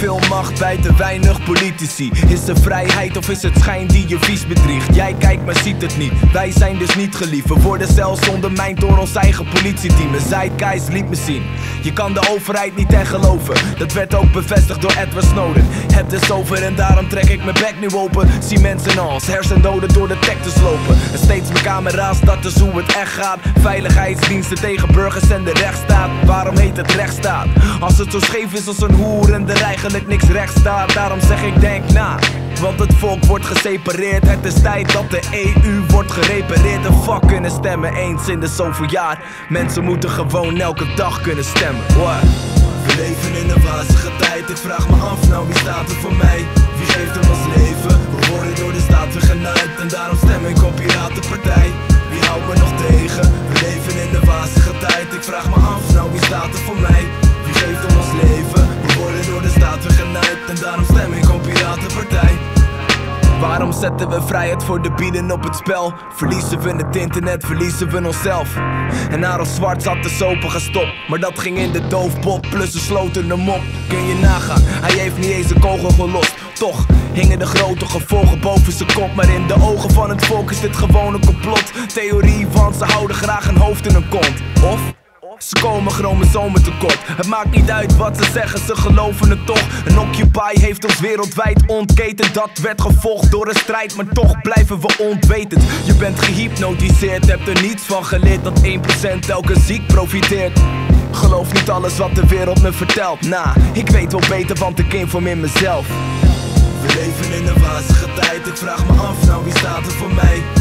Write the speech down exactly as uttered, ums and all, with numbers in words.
veel macht bij te weinig politici. Is er vrijheid of is het schijn die je vies bedriegt? Jij kijkt maar ziet het niet, wij zijn dus niet geliefd. We worden zelfs ondermijnd door ons eigen politieteam. Een zeitgeist liet me zien, je kan de overheid niet echt geloven. Dat werd ook bevestigd door Edward Snowden. Het is over en daarom trek ik mijn bek nu open. Zie mensen als hersendoden door de tech te lopen. En steeds meer camera's, dat is hoe het echt gaat. Veiligheidsdiensten tegen burgers en de rechtsstaat. Waarom heet het rechtsstaat? Als het zo scheef is als een hoer en er eigenlijk niks recht staat. Daarom zeg ik denk na, want het volk wordt gesepareerd. Het is tijd dat de E U wordt gerepareerd. En fuck kunnen stemmen eens in de zoveel jaar. Mensen moeten gewoon elke dag kunnen stemmen. What? We leven in een wazige tijd. Ik vraag me af, nou wie staat er voor mij? Wie geeft hem ons leven? We worden door de staat weer genaaid. En daarom stem ik op Piratenpartij. Wie houdt me nog tegen? We leven in een wazige tijd. Ik vraag me af, nou wie staat er voor mij? Wie geeft hem ons leven? We worden door de staat weer genaaid. En daarom stem ik op Piratenpartij. Waarom zetten we vrijheid voor de bieden op het spel? Verliezen we het internet, verliezen we onszelf. En Aaron Zwart zat de sopen gestopt, maar dat ging in de doofpot, plus ze sloten hem op. Kun je nagaan, hij heeft niet eens een kogel gelost. Toch hingen de grote gevolgen boven zijn kop. Maar in de ogen van het volk is dit gewoon een complot. Theorie, want ze houden graag een hoofd in hun kont. Of ze komen chromosomen tekort. Het maakt niet uit wat ze zeggen, ze geloven het toch. Een Occupy heeft ons wereldwijd ontketend. Dat werd gevolgd door een strijd, maar toch blijven we onwetend. Je bent gehypnotiseerd, hebt er niets van geleerd. Dat één procent elke ziek profiteert. Geloof niet alles wat de wereld me vertelt. Nah, ik weet wel beter, want ik informeer mezelf. We leven in een wazige tijd, ik vraag me af, nou wie staat er voor mij?